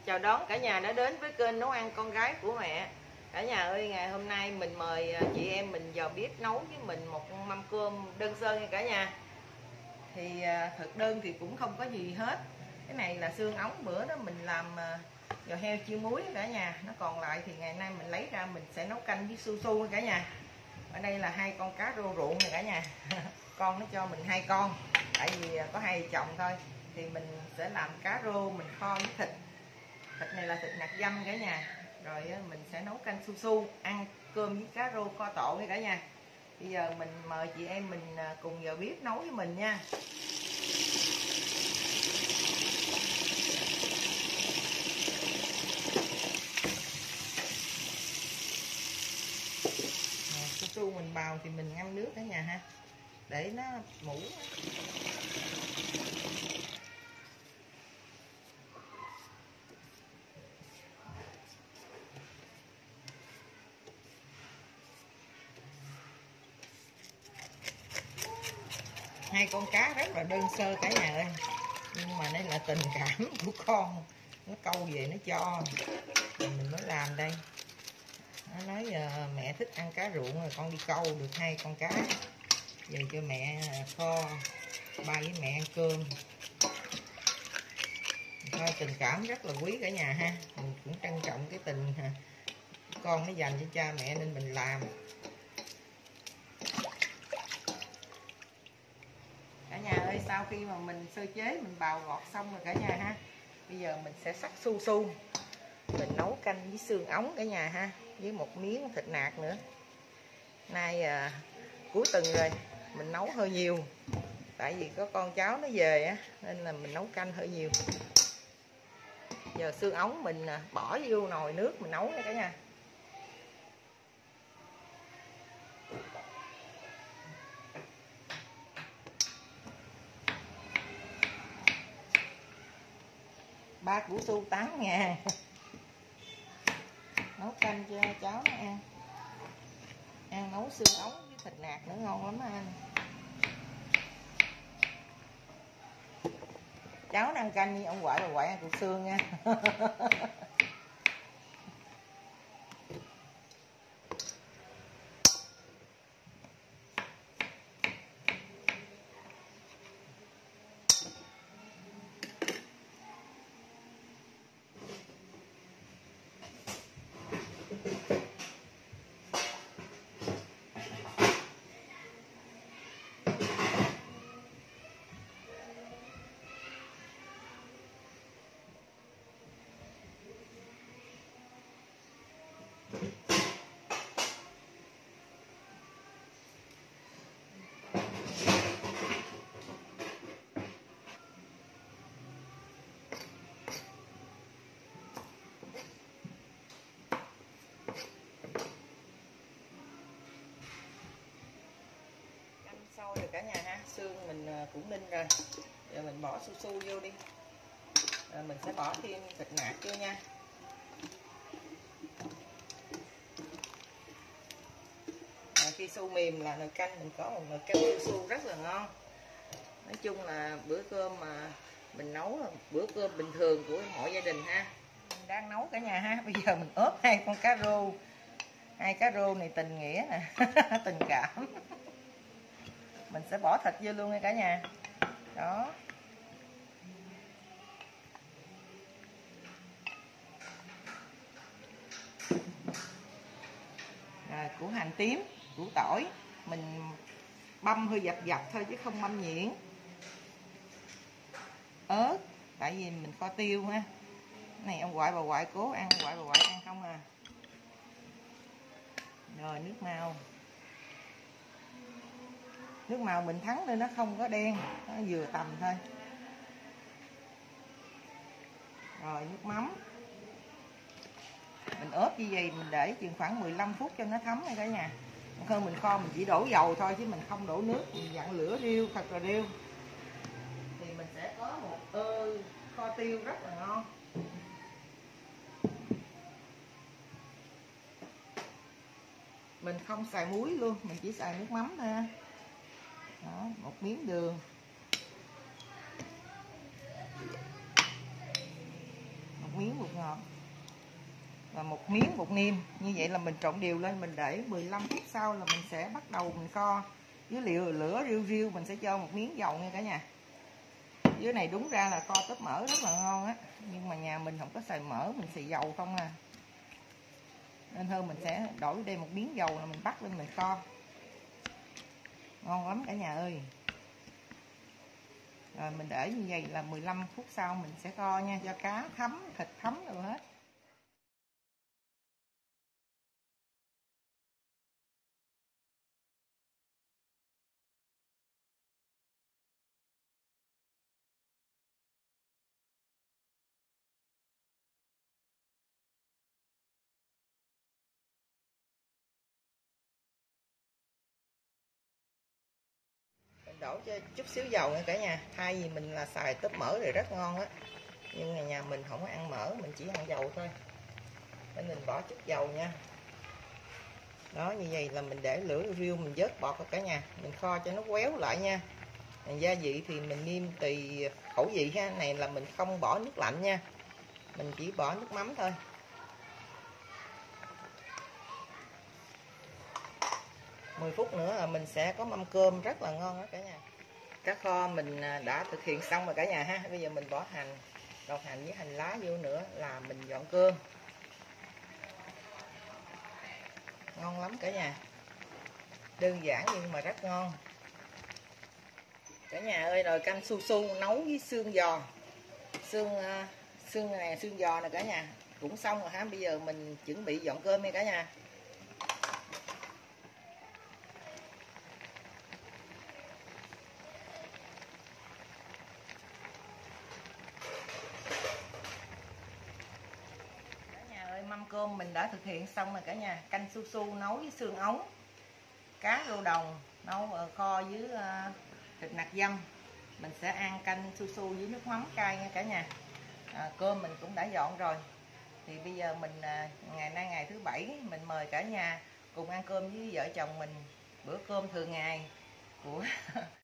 Chào đón cả nhà đã đến với kênh nấu ăn con gái của mẹ. Cả nhà ơi, ngày hôm nay mình mời chị em mình vào bếp nấu với mình một mâm cơm đơn sơ nha cả nhà. Thì thực đơn thì cũng không có gì hết. Cái này là xương ống bữa đó mình làm giò heo chiên muối cả nhà. Nó còn lại thì ngày nay mình lấy ra mình sẽ nấu canh với su su cả nhà. Ở đây là 2 con cá rô ruộng này cả nhà. Con nó cho mình 2 con. Tại vì có 2 chồng thôi. Thì mình sẽ làm cá rô mình kho với thịt. Thịt này là thịt nạc dăm cả nhà. Rồi mình sẽ nấu canh su su ăn cơm với cá rô kho tộ nha cả nhà. Bây giờ mình mời chị em mình cùng vào bếp nấu với mình nha. Su su mình bào thì mình ngâm nước cả nhà ha, để nó mũ. 2 con cá rất là đơn sơ cả nhà ơi, nhưng mà đây là tình cảm của con, nó câu về nó cho rồi mình mới làm đây. Nó nói mẹ thích ăn cá ruộng rồi con đi câu được 2 con cá về cho mẹ kho ba với mẹ ăn cơm. Thôi, tình cảm rất là quý cả nhà ha, mình cũng trân trọng cái tình con nó dành cho cha mẹ nên mình làm. Cả nhà ơi, sau khi mà mình sơ chế mình bào gọt xong rồi cả nhà ha, bây giờ mình sẽ sắc su su mình nấu canh với xương ống cả nhà ha, với một miếng thịt nạc nữa. Nay cuối tuần rồi mình nấu hơi nhiều, tại vì có con cháu nó về á nên là mình nấu canh hơi nhiều. Giờ xương ống mình bỏ vô nồi nước mình nấu nha cả nhà. Ba củ su 8.000 nấu canh cho cháu nó ăn. Ăn nấu xương ống với thịt nạc nữa ngon lắm anh. Cháu nó ăn canh như ông ngoại bà ngoại ăn củ xương nha. Sôi rồi cả nhà ha, xương mình cũng ninh rồi, giờ mình bỏ su su vô đi, rồi mình sẽ bỏ thêm thịt nạc vô nha. Khi su mềm là nồi canh mình có một nồi canh su su rất là ngon. Nói chung là bữa cơm mà mình nấu là bữa cơm bình thường của mọi gia đình ha. Mình đang nấu cả nhà ha, bây giờ mình ốp 2 con cá rô. 2 cá rô này tình nghĩa nè, tình cảm. Mình sẽ bỏ thịt vô luôn nha cả nhà. Đó. Rồi, củ hành tím, củ tỏi mình băm hơi dập dập thôi chứ không băm nhuyễn. Ớt, tại vì mình kho tiêu ha. Cái này ông ngoại bà ngoại cố ăn, ông ngoại bà ngoại ăn không à. Rồi nước màu. Nước màu mình thắng nên nó không có đen, nó vừa tầm thôi. Rồi nước mắm. Mình ốp như vậy mình để chừng khoảng 15 phút cho nó thấm nha cả nhà. Hơn mình kho mình chỉ đổ dầu thôi chứ mình không đổ nước, mình dặn lửa riêu thật là riêu. Thì mình sẽ có một kho tiêu rất là ngon. Mình không xài muối luôn, mình chỉ xài nước mắm thôi. Đó, một miếng đường. Một miếng bột ngọt. Và một miếng bột niêm. Như vậy là mình trộn đều lên, mình để 15 phút sau là mình sẽ bắt đầu mình kho. Với lửa riu riu mình sẽ cho một miếng dầu nha cả nhà. Dưới này đúng ra là kho tóp mỡ rất là ngon á, nhưng mà nhà mình không có xài mỡ, mình xài dầu không à. Nên hơn mình sẽ đổi đây một miếng dầu là mình bắt lên mình kho. Ngon lắm cả nhà ơi. Rồi mình để như vậy là 15 phút sau mình sẽ kho nha, cho cá thấm, thịt thấm rồi hết. Mình đổ cho chút xíu dầu nha cả nhà. Thay vì mình là xài tóp mỡ thì rất ngon á, nhưng nhà mình không có ăn mỡ, mình chỉ ăn dầu thôi, nên mình bỏ chút dầu nha. Đó, như vậy là mình để lửa riu, mình vớt bọt rồi cả nhà, mình kho cho nó quéo lại nha. Gia vị thì mình nêm tùy khẩu vị ha. Này là mình không bỏ nước lạnh nha, mình chỉ bỏ nước mắm thôi. Mười phút nữa là mình sẽ có mâm cơm rất là ngon đó cả nhà. Cá kho mình đã thực hiện xong rồi cả nhà ha. Bây giờ mình bỏ đậu hành với hành lá vô nữa là mình dọn cơm. Ngon lắm cả nhà, đơn giản nhưng mà rất ngon. Cả nhà ơi, rồi canh su su nấu với xương giò, xương giò nè cả nhà, cũng xong rồi ha. Bây giờ mình chuẩn bị dọn cơm nha cả nhà. Cả nhà ơi, mâm cơm mình đã thực hiện xong rồi cả nhà. Canh su su nấu với xương ống, cá rô đồng nấu kho với thịt nạc dăm. Mình sẽ ăn canh su su với nước mắm cay nha cả nhà. Cơm mình cũng đã dọn rồi. Thì bây giờ mình ngày nay ngày thứ Bảy, mình mời cả nhà cùng ăn cơm với vợ chồng mình bữa cơm thường ngày của